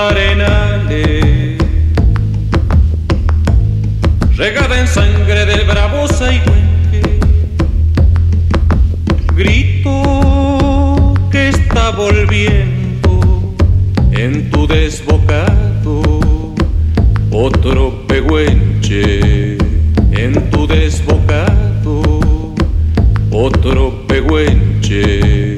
arenales, regada en sangre del bravo Saigüenque, grito que está volviendo en tu desbocado, otro pehuenche en tu desbocado, otro pehuenche.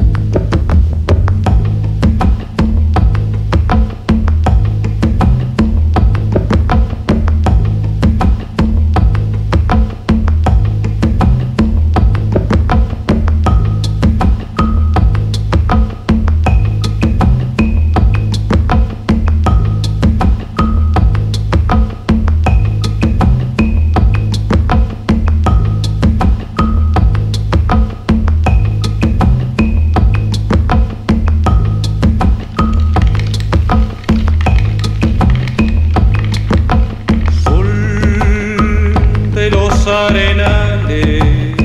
Arenales,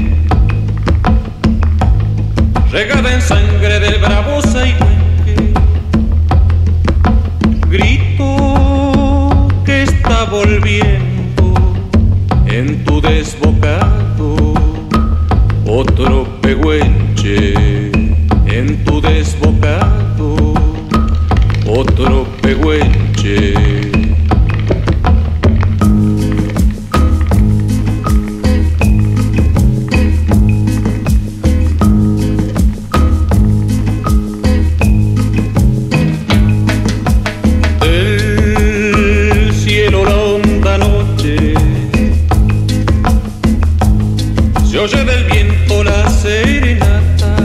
regada en sangre del bravo Saigüenque, grito que está volviendo en tu desbocado, otro pehuenche en tu desbocado, otro pehuenche. Se oye del viento la serenata,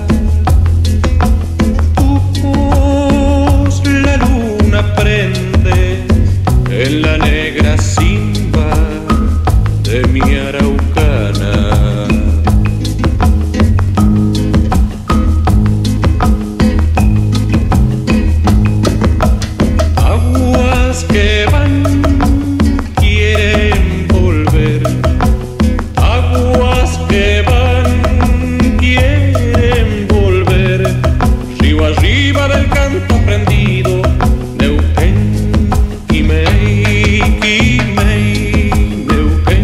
tu voz la luna prende en la negra simba de mi araucana. Aguas que van quieren volver, que van quieren volver, río arriba del canto prendido, Neuquén, Quimei, Quimei, Neuquén.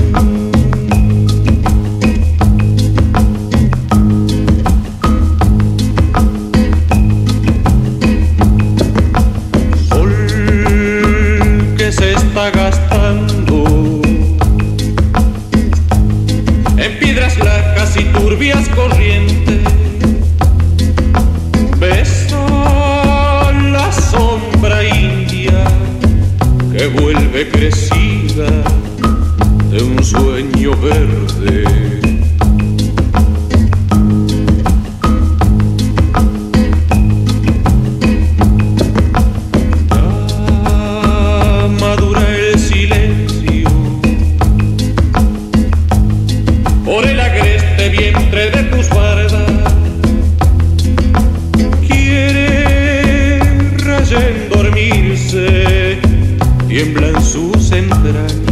Sol que se está gastando en piedras lacas y turbias corrientes, besa la sombra india que vuelve crecida de un sueño verde. Ya madura el silencio por el agreste vientre de tus bardas, quiere raya en dormirse, tiembla en sus entrañas